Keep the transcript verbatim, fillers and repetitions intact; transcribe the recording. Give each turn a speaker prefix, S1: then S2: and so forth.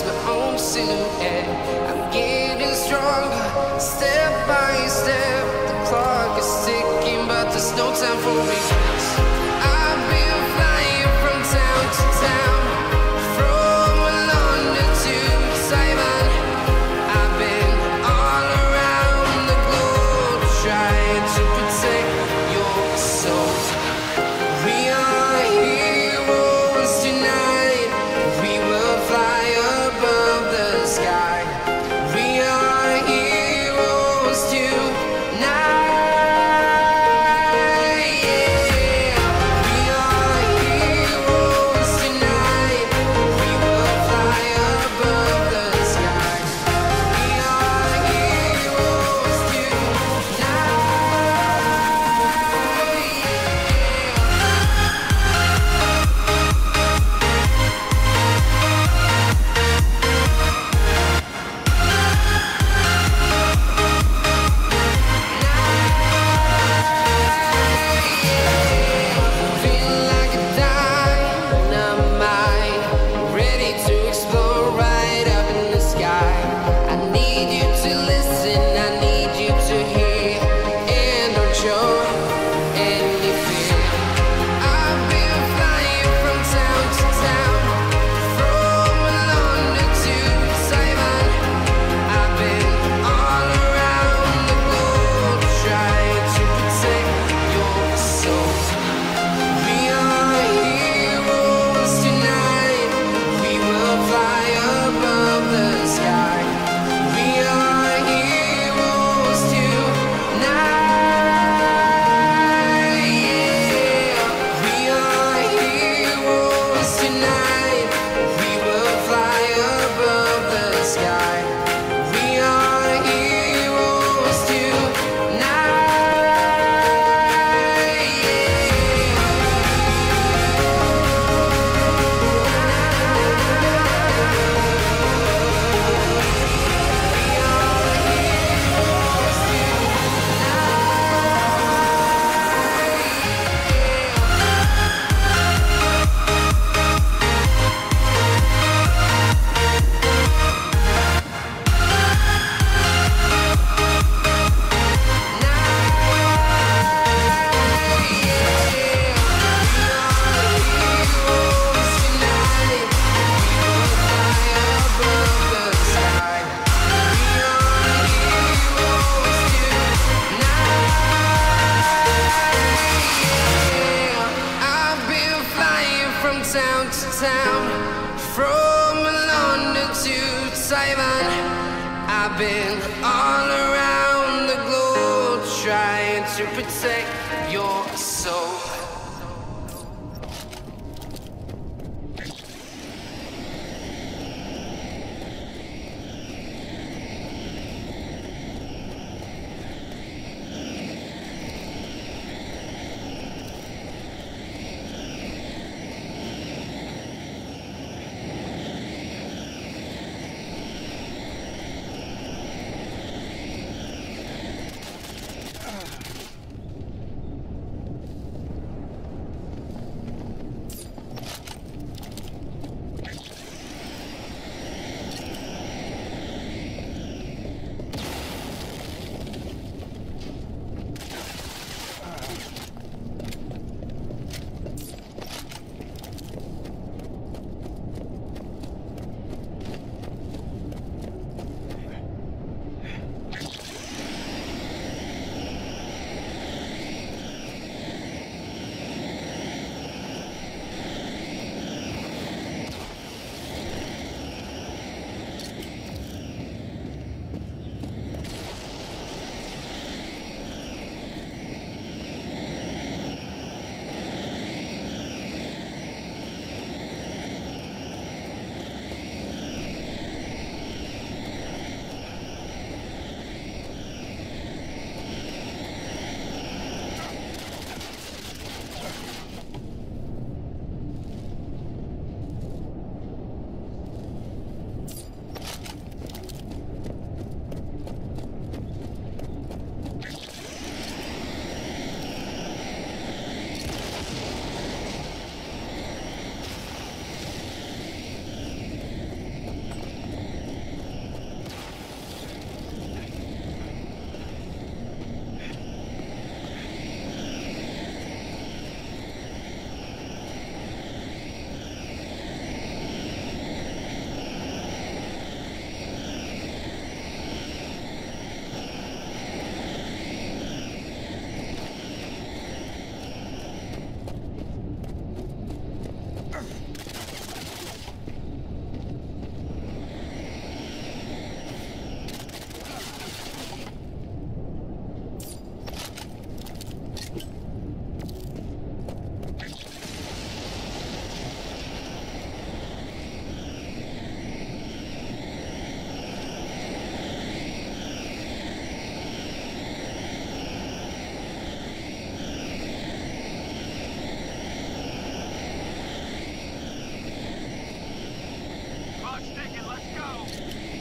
S1: lost my own silhouette. I'm getting stronger, step by step. The clock is ticking, but there's no time for me. I've been flying from town to town, from London to Taiwan. I've been all around the globe trying to protect your soul. We are heroes tonight. We will fly above the sky. We are heroes tonight. Yeah. We are heroes tonight. We will fly above the sky. We are heroes feel like a dynamite, ready to explore right up in the sky. I need you to listen, I need you to hear, and don't show any fear. I've been flying from town to town, from London to Taiwan. I've been all around the globe trying to protect your soul. We are heroes tonight. We will fly above the sky. We are heroes tonight. Yeah. We are heroes tonight. We will fly above the sky. We are heroes I've been flying from town to town, from London to Taiwan. I've been all around the globe trying to protect your soul.
S2: clock's ticking. Let's go.